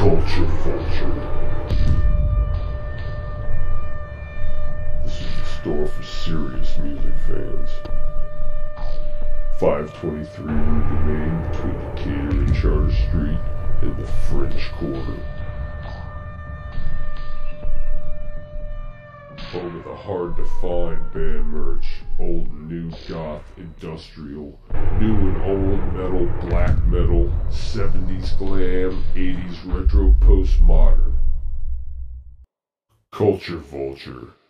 Kulture Vulture. This is the store for serious music fans. 523 Rue de Maine between Decatur and Charter Street in the French Quarter. Home of the hard-to-find band merch, old and new goth, industrial, new and old metal, black metal, 70s glam, 80s retro postmodern. Kulture Vulture.